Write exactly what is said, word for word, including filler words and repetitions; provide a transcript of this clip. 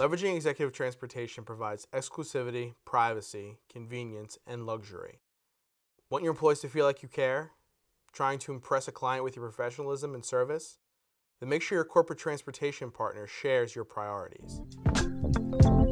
Leveraging executive transportation provides exclusivity, privacy, convenience, and luxury. Want your employees to feel like you care? Trying to impress a client with your professionalism and service? Then make sure your corporate transportation partner shares your priorities.